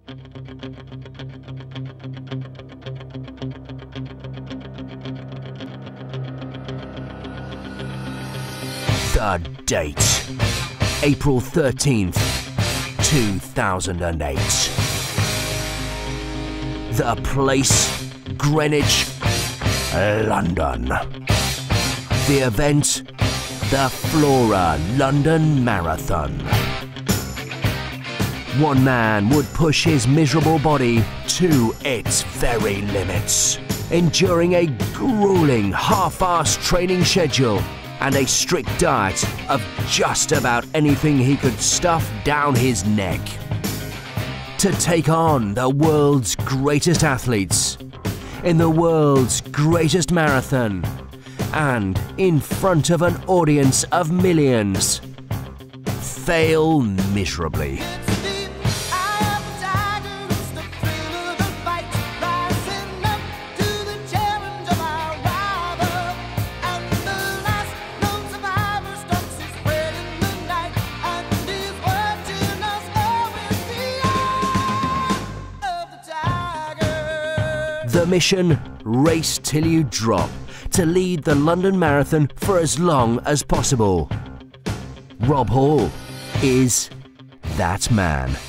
The date, April 13th, 2008. The place, Greenwich, London. The event, the Flora London Marathon. One man would push his miserable body to its very limits, enduring a grueling half-assed training schedule and a strict diet of just about anything he could stuff down his neck. To take on the world's greatest athletes, in the world's greatest marathon, and in front of an audience of millions, fail miserably. The mission, race till you drop, to lead the London Marathon for as long as possible. Rob Hall is that man.